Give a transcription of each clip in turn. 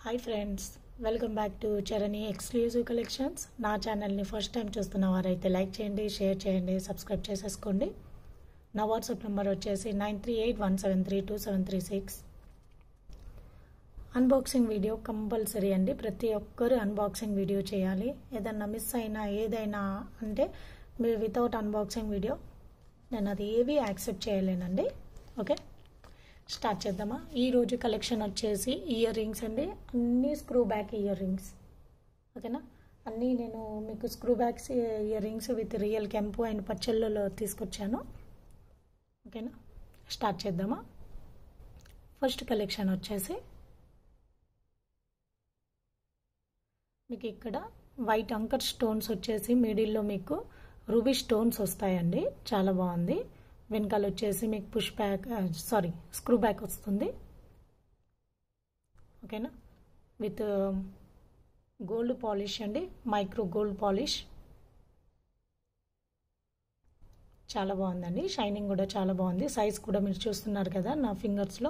Hi friends, welcome back to Charani exclusive collections. నా ఛానల్ని first time చూస్తున్న వారైతే లైక్ చేయండి, షేర్ చేయండి, సబ్స్క్రైబ్ చేసేసుకోండి. నా వాట్సాప్ నెంబర్ వచ్చేసి 9381732736. అన్బాక్సింగ్ వీడియో కంపల్సరీ అండి. ప్రతి ఒక్కరు అన్బాక్సింగ్ వీడియో చేయాలి. ఏదన్నా మిస్ అయినా ఏదైనా అంటే మీరు వితౌట్ అన్బాక్సింగ్ వీడియో నేను అది ఏవి యాక్సెప్ట్ చేయలేనండి. ఓకే, స్టార్ట్ చేద్దామా. ఈరోజు కలెక్షన్ వచ్చేసి ఇయర్ రింగ్స్ అండి. అన్నీ స్క్రూ బ్యాక్ ఇయర్ రింగ్స్. ఓకేనా, అన్నీ నేను మీకు screw backs ear rings with real కెంపు అండ్ పచ్చళ్ళలో తీసుకొచ్చాను. ఓకేనా, స్టార్ట్ చేద్దామా. ఫస్ట్ కలెక్షన్ వచ్చేసి మీకు ఇక్కడ వైట్ అంకర్ స్టోన్స్ వచ్చేసి మిడిల్లో మీకు రూబీ స్టోన్స్ వస్తాయండి. చాలా బాగుంది. వెనకాల వచ్చేసి మీకు స్క్రూ బ్యాక్ వస్తుంది. ఓకేనా, విత్ గోల్డ్ పాలిష్ అండి, మైక్రో గోల్డ్ పాలిష్. చాలా బాగుందండి. షైనింగ్ కూడా చాలా బాగుంది. సైజ్ కూడా మీరు చూస్తున్నారు కదా నా ఫింగర్స్లో.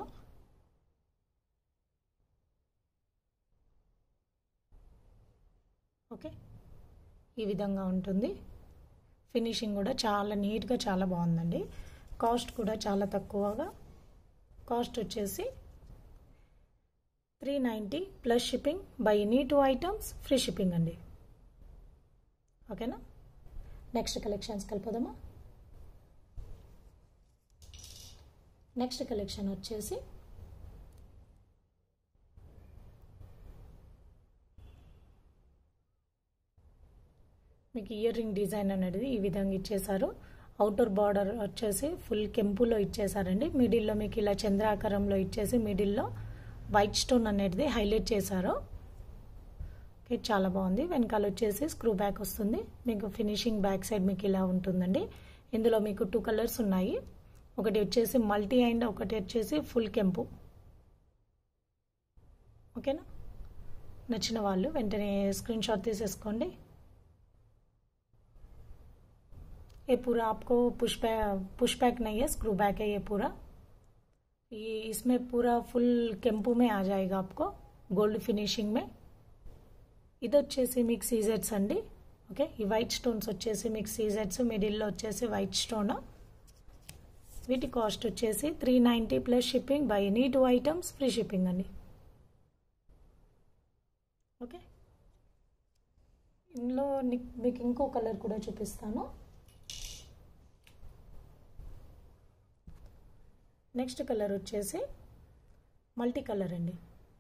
ఓకే, ఈ విధంగా ఉంటుంది. ఫినిషింగ్ కూడా చాలా నీట్గా చాలా బాగుందండి. కాస్ట్ కూడా చాలా తక్కువగా. కాస్ట్ వచ్చేసి 390 plus shipping. Buy any 2 items free shipping అండి. ఓకేనా, నెక్స్ట్ కలెక్షన్స్ కలిపోదామా. నెక్స్ట్ కలెక్షన్ వచ్చేసి మీకు ఇయర్ రింగ్ డిజైన్ అనేది ఈ విధంగా ఇచ్చేసారు. అవుటర్ బార్డర్ వచ్చేసి ఫుల్ కెంపులో ఇచ్చేసారండి. మిడిల్లో మీకు ఇలా చంద్రాకారంలో ఇచ్చేసి మిడిల్లో వైట్ స్టోన్ అనేది హైలైట్ చేశారు. ఓకే, చాలా బాగుంది. వెనకాల వచ్చేసి స్క్రూ బ్యాక్ వస్తుంది. మీకు ఫినిషింగ్ బ్యాక్ సైడ్ మీకు ఇలా ఉంటుందండి. ఇందులో మీకు 2 కలర్స్ ఉన్నాయి. ఒకటి వచ్చేసి మల్టీ అండ్ ఒకటి వచ్చేసి ఫుల్ కెంపు. ఓకేనా, నచ్చిన వాళ్ళు వెంటనే స్క్రీన్ షాట్ తీసేసుకోండి. ये पूरा आपको पुश बैक नहीं है, स्क्रू बैक है ये पूरा. ये इसमें पूरा फुल केंपू में आ जाएगा आपको गोल्ड फिनिशिंग में. ఇది వచ్చేసి మీకు సీజెట్స్ అండి. ఓకే, ఈ వైట్ స్టోన్స్ వచ్చేసి మీకు సీజెట్స్, మిడిల్లో వచ్చేసి వైట్ స్టోన్. వీటి కాస్ట్ వచ్చేసి 390 plus shipping. Buy any 2 items free shipping అండి. ఓకే, ఇందులో మీకు ఇంకో కలర్ కూడా చూపిస్తాను. నెక్స్ట్ కలర్ వచ్చేసి మల్టీ కలర్ అండి.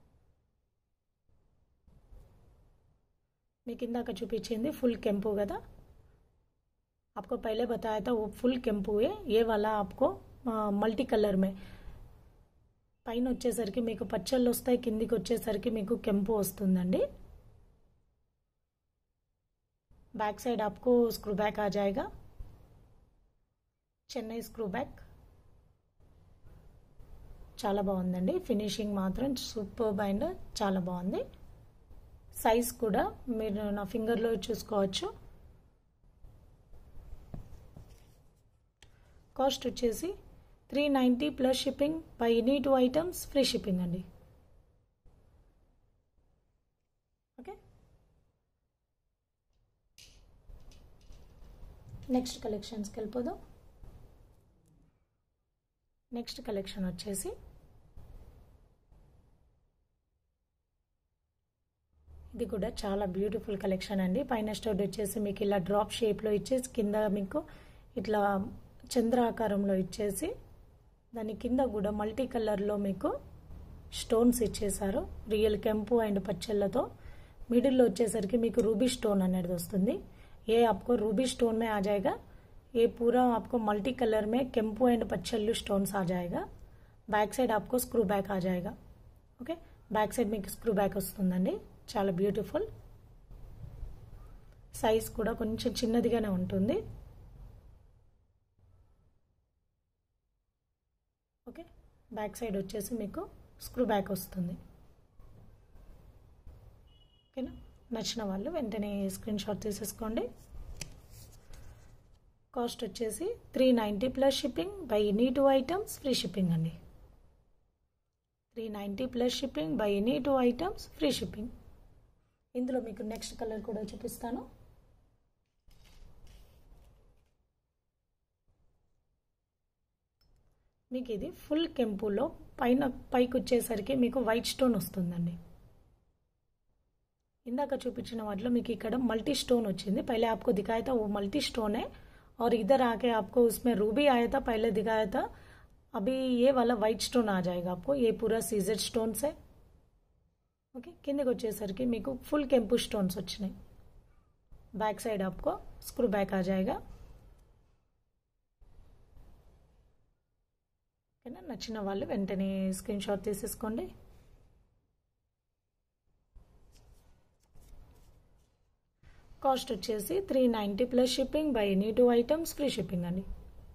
మీకు ఇందాక చూపించింది ఫుల్ కెంపు కదా. आपको पहले बताया था वो फुल केंपू है. ये वाला आपको మల్టీ కలర్ మే పైన వచ్చేసరికి మీకు పచ్చళ్ళు వస్తాయి, కిందికి వచ్చేసరికి మీకు కెంపు వస్తుందండి. बैक साइड आपको स्क्रू बैक आ जाएगा, చెన్నై స్క్రూ బ్యాక్. చాలా బాగుందండి. ఫినిషింగ్ మాత్రం సూపర్బ్ అండ్ చాలా బాగుంది. సైజ్ కూడా మీరు నా ఫింగర్లో చూసుకోవచ్చు. కాస్ట్ వచ్చేసి 390 plus shipping. Buy any 2 items free shipping అండి. ఓకే, నెక్స్ట్ కలెక్షన్స్కి వెళ్ళిపోదాం. నెక్స్ట్ కలెక్షన్ వచ్చేసి ఇది కూడా చాలా బ్యూటిఫుల్ కలెక్షన్ అండి. పైన స్టోర్ వచ్చేసి మీకు ఇలా డ్రాప్ షేప్లో ఇచ్చేసి కింద మీకు ఇట్లా చంద్ర ఆకారంలో ఇచ్చేసి దాని కింద కూడా మల్టీ కలర్లో మీకు స్టోన్స్ ఇచ్చేసారు. రియల్ కెంపు అండ్ పచ్చళ్ళతో. మిడిల్లో వచ్చేసరికి మీకు రూబీ స్టోన్ అనేది వస్తుంది. ఏ आपको रूबी स्टोन में आ जाएगा. ये पूरा आपको मल्टी कलर में केंपू एंड पच्चल्लू स्टोन्स आ जाएगा. बैक साइड आपको स्क्रू बैक आ जाएगा. ओके, बैक साइड మీకు స్క్రూ బ్యాక్ వస్తుందండి. చాలా బ్యూటిఫుల్. సైజ్ కూడా కొంచెం చిన్నదిగానే ఉంటుంది. ఓకే, బ్యాక్ సైడ్ వచ్చేసి మీకు స్క్రూ బ్యాక్ వస్తుంది. ఓకేనా, నచ్చిన వాళ్ళు వెంటనే స్క్రీన్ షాట్ తీసేసుకోండి. కాస్ట్ వచ్చేసి 390 plus shipping. Buy any 2 items free shipping అండి. 390 plus shipping buy any 2 items free shipping. ఇందులో మీకు నెక్స్ట్ కలర్ కూడా చూపిస్తాను. మీకు ఇది ఫుల్ కెంపులో పైకి వచ్చేసరికి మీకు వైట్ స్టోన్ వస్తుందండి. इंदाक चूपिंचिन वाटिलो मीकु इक्कड़ मल्टी स्टोन वच्चिंदी. पहले आपको दिखाया था वो मल्टी स्टोन है और इधर आके आपको उसमें रूबी आया था, पहले दिखाया था. अभी ये वाला वाइट स्टोन आ जाएगा आपको. ये पूरा सीजर स्टोन से ओके. किंदकी वच्चेसरिकी मीकु फुल केंपु स्टोन्स वच्चिनाई. बैक साइड आपको स्क्रू बैक आ जाएगा. నచ్చిన వాళ్ళు వెంటనే స్క్రీన్ షాట్ తీసేసుకోండి. కాస్ట్ వచ్చేసి 390 plus shipping buy any 2 items free shipping అండి.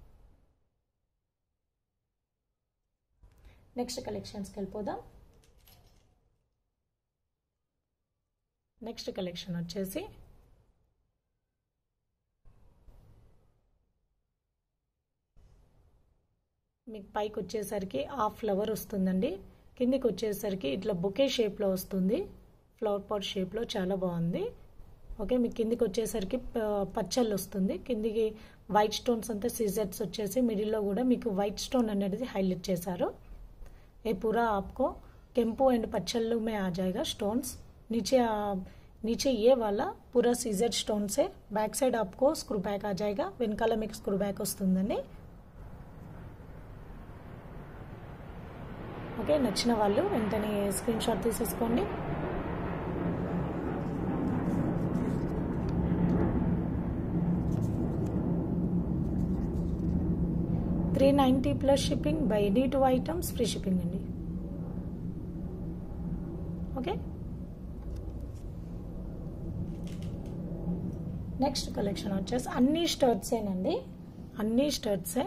నెక్స్ట్ కలెక్షన్స్కి వెళ్ళిపోదాం. నెక్స్ట్ కలెక్షన్ వచ్చేసి మీకు పైకి వచ్చేసరికి హాఫ్ ఫ్లవర్ వస్తుందండి. కిందికి వచ్చేసరికి ఇట్లా బొకే షేప్లో వస్తుంది. ఫ్లవర్ పాట్ షేప్లో చాలా బాగుంది. ఓకే. మీకు కిందికి వచ్చేసరికి పచ్చళ్ళు వస్తుంది. కిందికి వైట్ స్టోన్స్ అంతా సీజర్స్ వచ్చేసి మిడిల్లో కూడా మీకు వైట్ స్టోన్ అనేది హైలైట్ చేశారు. ये पूरा आपको केंपू एंड पच्चल्लू में आ जाएगा स्टोन्स. नीचे ये वाला पूरा सीजर स्टोन से बैक साइड आपको स्क्रू बैक आ जाएगा. వెనకాల మీకు స్క్రూ బ్యాక్ వస్తుందండి. ఓకే. నచ్చిన వాళ్ళు వెంటనే స్క్రీన్ షాట్ తీసేసుకోండి. $390 plus shipping buy any 2 items free shipping అండి. ఓకే. నెక్స్ట్ కలెక్షన్ వచ్చేసి అన్ని స్టర్ట్సేనండి. అన్ని స్టర్ట్సే.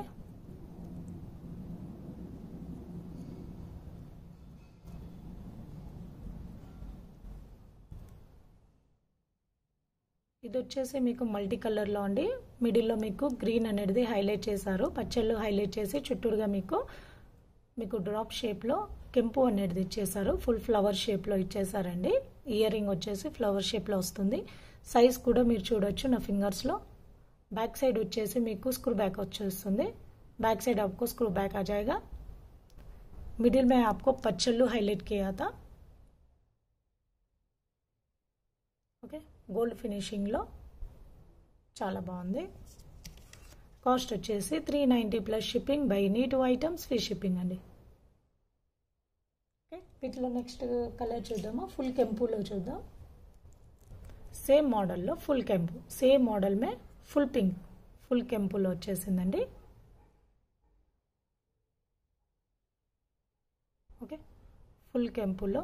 ఇది వచ్చేసి మీకు మల్టీ కలర్లో అండి. మిడిల్లో మీకు గ్రీన్ అనేది హైలైట్ చేశారు. పచ్చళ్ళు హైలైట్ చేసి చుట్టూరుగా మీకు డ్రాప్ షేప్లో కెంపు అనేది ఇచ్చేసారు. ఫుల్ ఫ్లవర్ షేప్లో ఇచ్చేసారండి. ఇయర్ రింగ్ వచ్చేసి ఫ్లవర్ షేప్లో వస్తుంది. సైజ్ కూడా మీరు చూడొచ్చు నా ఫింగర్స్లో. बैक साइड వచ్చేసి మీకు स्क्रू बैक వచ్చేస్తుంది. बैक साइड आपको स्क्रू बैक आ जाएगा. मिडिल में आपको पच्चल्लू हाईलाइट किया था. ఓకే. గోల్డ్ ఫినిషింగ్ లో చాలా బాగుంది. కాస్ట్ వచ్చేసి 390 plus shipping buy any 2 items free shipping అండి. ఓకే. వీటిలో నెక్స్ట్ కలర్ చూద్దామా. ఫుల్ కెంపులో చూద్దాం. సేమ్ మోడల్లో ఫుల్ కెంపు. సేమ్ మోడల్ మే ఫుల్ పింక్ ఫుల్ కెంపులో వచ్చేసిందండి. ఓకే. ఫుల్ కెంపులో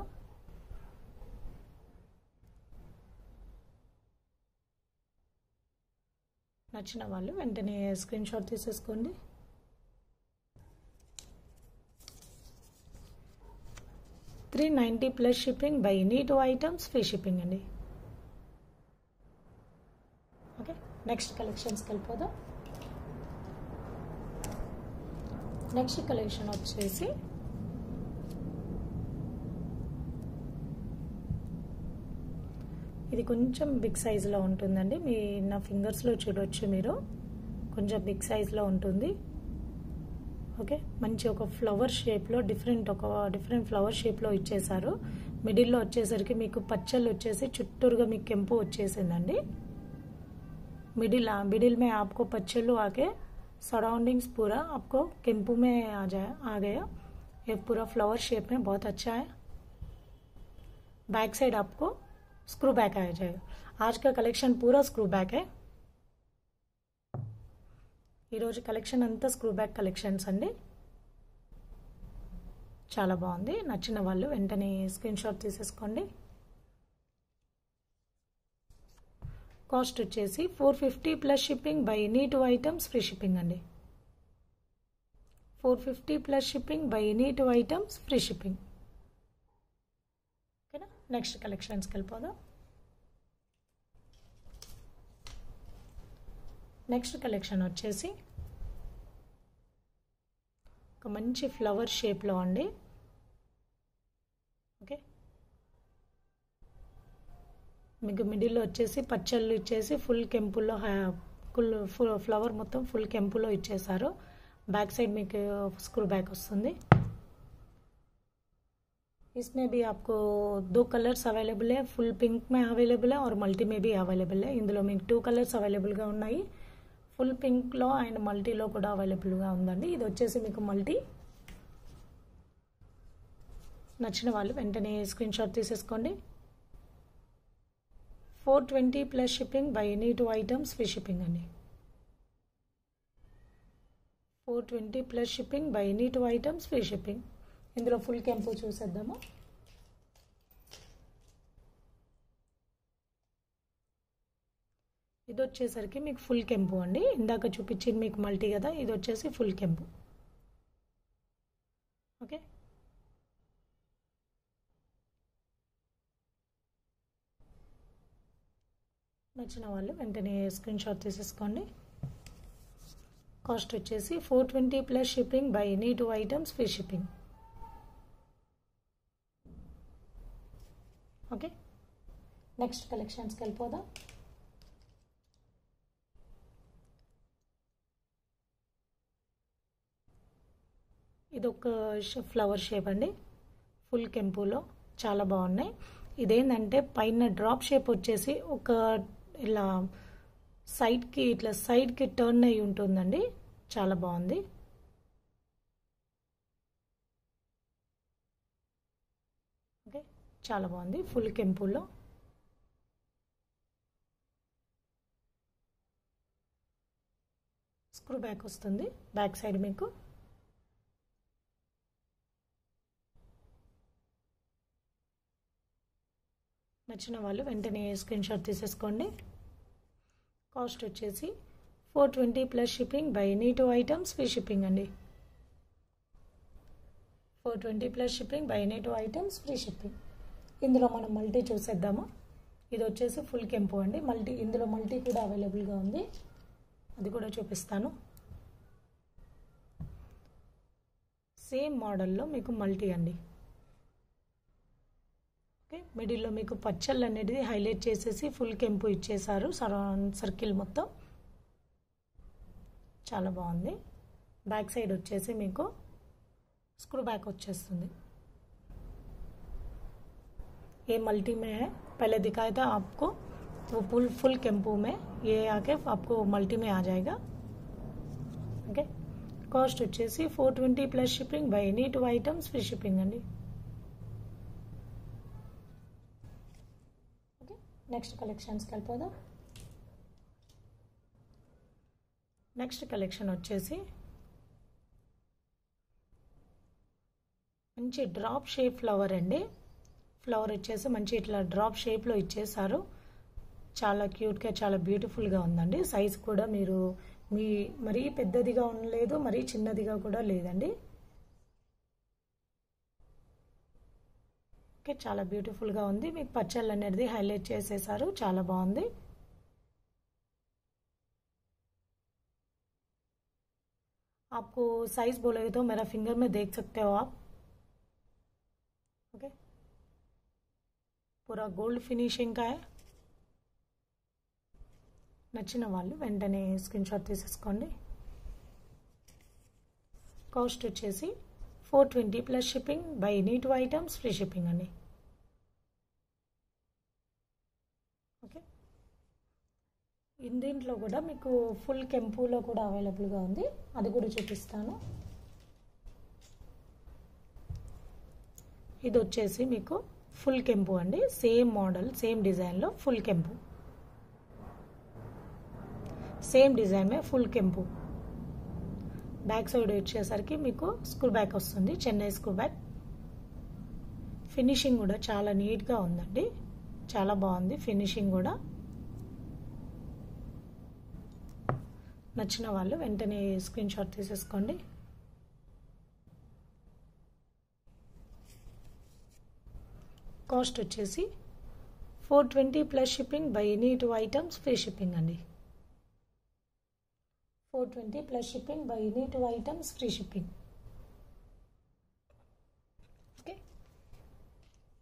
నచ్చిన వాళ్ళు వెంటనే స్క్రీన్ షాట్ తీసేసుకోండి. $390 plus shipping buy any 2 items free shipping అండి. ఓకే. నెక్స్ట్ కలెక్షన్స్కి వెళ్ళిపోదాం. నెక్స్ట్ కలెక్షన్ వచ్చేసి ఇది కొంచెం బిగ్ సైజులో ఉంటుందండి. నా ఫింగర్స్లో చూడొచ్చు మీరు. కొంచెం బిగ్ సైజులో ఉంటుంది. ఓకే. మంచి ఒక ఫ్లవర్ షేప్లో డిఫరెంట్ ఫ్లవర్ షేప్లో ఇచ్చేసారు. మిడిల్లో వచ్చేసరికి మీకు పచ్చళ్ళు వచ్చేసి చుట్టూరుగా మీకు కెంపు వచ్చేసిందండి. मिडिल में आपको पच्चल्लू आके सराउंडिंग्स पूरा आपको केंपू में आ गया. ये पूरा फ्लावर शेप में बहुत अच्छा है. बैक साइड आपको स्क्रू बैक आ जाएगा. आज का कलेक्शन पूरा स्क्रू बैक है. ఈ రోజు కలెక్షన్ అంతా స్క్రూ బ్యాక్ కలెక్షన్స్ అండి. చాలా బాగుంది. నచ్చిన వాళ్ళు వెంటనే స్క్రీన్ షాట్ తీసేసుకోండి. కాస్ట్ వచ్చేసి 450 plus shipping buy any 2 items free shipping అండి. 450 plus shipping buy any 2 items free shipping. ఓకేనా. నెక్స్ట్ కలెక్షన్స్కి వెళ్ళిపోదాం. నెక్స్ట్ కలెక్షన్ వచ్చేసి ఒక మంచి ఫ్లవర్ షేప్లో అండి. ఓకే, మీకు మిడిల్లో వచ్చేసి పచ్చళ్ళు ఇచ్చేసి ఫుల్ కెంపులో ఫుల్ ఫ్లవర్ మొత్తం ఫుల్ కెంపులో ఇచ్చేసారు. बैक साइड में स्क्रू बैक वस्तुंदी. इसमें भी आपको 2 कलर्स अवेलेबल है, फुल पिंक में अवेलेबल है और मल्टी में भी अवेलेबल है. इंదులో మీకు 2 కలర్స్ అవైలబుల్ గా ఉన్నాయి. ఫుల్ పింక్ లో అండ్ మల్టీలో కూడా అవైలబుల్ గా ఉందండి. ఇది వచ్చేసి మీకు మల్టీ. నచ్చిన వాళ్ళు వెంటనే స్క్రీన్ షాట్ తీసేసుకోండి. 420 plus shipping buy any 2 items free shipping అండి. 420 plus shipping buy any 2 items free shipping. ఇందులో ఫుల్ కెంపు చూసేద్దాము. ఇది వచ్చేసరికి మీకు ఫుల్ కెంపు అండి. ఇందాక చూపించింది మీకు మల్టీ కదా, ఇది వచ్చేసి ఫుల్ కెంపు. ఓకే, నచ్చిన వాళ్ళు వెంటనే స్క్రీన్ షాట్ తీసేసుకోండి. కాస్ట్ వచ్చేసి 420 plus shipping buy any 2 items free shipping. Okay, next కలెక్షన్స్కి వెళ్ళిపోదాం. ఇది ఒక ఫ్లవర్ షేప్ అండి, ఫుల్ కెంపులో చాలా బాగున్నాయి. ఇదేంటంటే పైన డ్రాప్ షేప్ వచ్చేసి ఒక ఇలా సైడ్కి ఇట్లా సైడ్కి టర్న్ అయి ఉంటుందండి, చాలా బాగుంది. ఓకే, చాలా బాగుంది ఫుల్ కెంపులో. స్క్రూ బ్యాక్ వస్తుంది బ్యాక్ సైడ్ మీకు. నచ్చిన వాళ్ళు వెంటనే స్క్రీన్ షాట్ తీసేసుకోండి. కాస్ట్ వచ్చేసి 420 plus shipping buy any 2 items free shipping అండి. 420 plus shipping buy any 2 items free shipping. ఇందులో మనం మల్టీ చూసేద్దాము. ఇది వచ్చేసి ఫుల్ కెంపు అండి, మల్టీ. ఇందులో మల్టీ కూడా అవైలబుల్గా ఉంది, అది కూడా చూపిస్తాను. సేమ్ మోడల్లో మీకు మల్టీ అండి. ఓకే, మిడిల్లో మీకు పచ్చళ్ళు అనేది హైలైట్ చేసేసి ఫుల్ కెంపు ఇచ్చేసారు సరౌండ్ సర్కిల్ మొత్తం, చాలా బాగుంది. బ్యాక్ సైడ్ వచ్చేసి మీకు స్క్రూ బ్యాక్ వచ్చేస్తుంది. ये मल्टी में है, पहले दिखाया था आपको वो फुल केम्पू में, ये आके आपको मल्टी में आ जाएगा. ओके, కాస్ట్ వచ్చేసి 420 plus shipping buy any 2 items free shipping అండి. ఓకే, నెక్స్ట్ కలెక్షన్స్కి వెళ్ళిపోదాం. నెక్స్ట్ కలెక్షన్ వచ్చేసి మంచి డ్రాప్ షేప్ ఫ్లవర్ అండి. ఫ్లవర్ వచ్చేసి మంచి ఇట్లా డ్రాప్ షేప్లో ఇచ్చేసారు, చాలా క్యూట్గా చాలా బ్యూటిఫుల్గా ఉందండి. సైజ్ కూడా మీరు మరీ పెద్దదిగా ఉండలేదు, మరీ చిన్నదిగా కూడా లేదండి. ఓకే, చాలా బ్యూటిఫుల్గా ఉంది. మీకు పచ్చళ్ళు అనేది హైలైట్ చేసేసారు, చాలా బాగుంది. आपको साइज बोलोगे तो मेरा फिंगर में देख सकते हो आप. ओके, पूरा गोल्ड फिनिशिंग का है. నచ్చిన వాళ్ళు వెంటనే స్క్రీన్ షాట్ తీసేసుకోండి. కాస్ట్ వచ్చేసి 420 plus shipping buy any 2 items free shipping అండి. ఓకే, దీంట్లో కూడా మీకు ఫుల్ కెంపులో కూడా అవైలబుల్గా ఉంది, అది కూడా చూపిస్తాను. ఇది వచ్చేసి మీకు ఫుల్ కెంపు అండి, సేమ్ మోడల్ సేమ్ డిజైన్లో ఫుల్ కెంపు, సేమ్ డిజైన్ में ఫుల్ కెంపు. బ్యాక్ సైడ్ వచ్చేసరికి మీకు స్క్రూ బ్యాక్ వస్తుంది, చెన్నై స్క్రూ బ్యాక్. ఫినిషింగ్ కూడా చాలా నీట్గా ఉందండి, చాలా బాగుంది ఫినిషింగ్ కూడా. నచ్చిన వాళ్ళు వెంటనే స్క్రీన్ షాట్ తీసేసుకోండి. కాస్ట్ వచ్చేసి 420 plus shipping buy any 2 items free shipping అండి. 420 plus shipping buy any 2 items free shipping. Okay,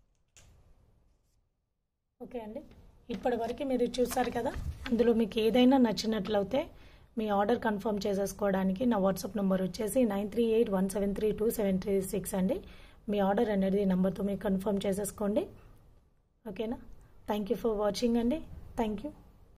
okay అండి, ఇప్పటివరకు మీరు చూసారు కదా. అందులో మీకు ఏదైనా నచ్చినట్లయితే మీ ఆర్డర్ కన్ఫర్మ్ చేసేసుకోవడానికి నా వాట్సాప్ నెంబర్ వచ్చేసి 9381732736 అండి. మీ ఆర్డర్ అనేది నెంబర్తో మీరు కన్ఫర్మ్ చేసేసుకోండి. ఓకేనా? థ్యాంక్ యూ ఫర్ వాచింగ్ అండి. Thank you.